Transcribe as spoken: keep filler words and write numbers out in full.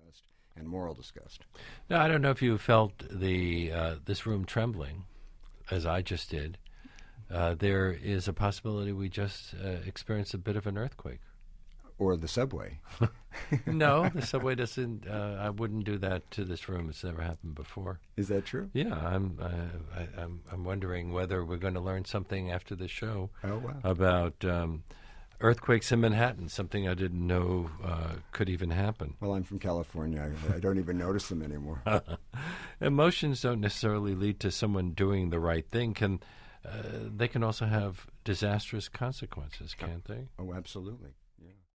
disgust and moral disgust. Now, I don't know if you felt the uh, this room trembling, as I just did. Uh, there is a possibility we just uh, experienced a bit of an earthquake. Or the subway. No, the subway doesn't. Uh, I wouldn't do that to this room. It's never happened before. Is that true? Yeah, I'm. Uh, I, I'm. I'm wondering whether we're going to learn something after the show. Oh, wow. About um, earthquakes in Manhattan. Something I didn't know uh, could even happen. Well, I'm from California. I, I don't even notice them anymore. Emotions don't necessarily lead to someone doing the right thing. Can uh, they can also have disastrous consequences, can't they? Oh, absolutely.